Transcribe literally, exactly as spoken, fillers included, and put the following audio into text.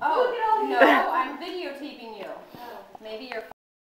Oh, Look at all no, these. I'm videotaping you. Oh. Maybe your